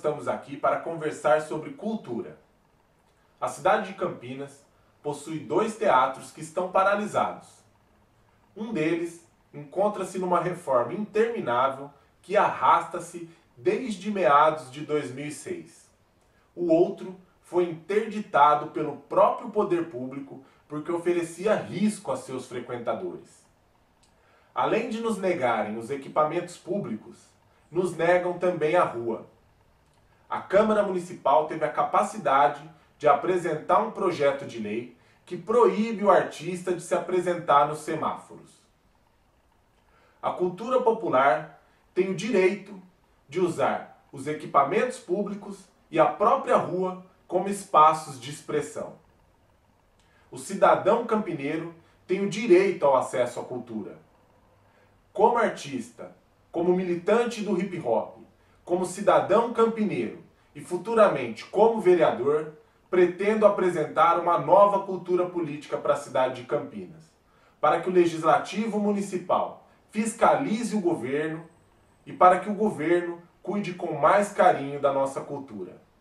estamos aqui para conversar sobre cultura. A cidade de Campinas possui 2 teatros que estão paralisados. Um deles encontra-se numa reforma interminável que arrasta-se desde meados de 2006. O outro foi interditado pelo próprio poder público porque oferecia risco a seus frequentadores. Além de nos negarem os equipamentos públicos, nos negam também a rua. A Câmara Municipal teve a capacidade de apresentar um projeto de lei que proíbe o artista de se apresentar nos semáforos. A cultura popular tem o direito de usar os equipamentos públicos e a própria rua como espaços de expressão. O cidadão campineiro tem o direito ao acesso à cultura. Como artista, como militante do hip hop, como cidadão campineiro e futuramente como vereador, pretendo apresentar uma nova cultura política para a cidade de Campinas, para que o Legislativo Municipal fiscalize o governo e para que o governo cuide com mais carinho da nossa cultura.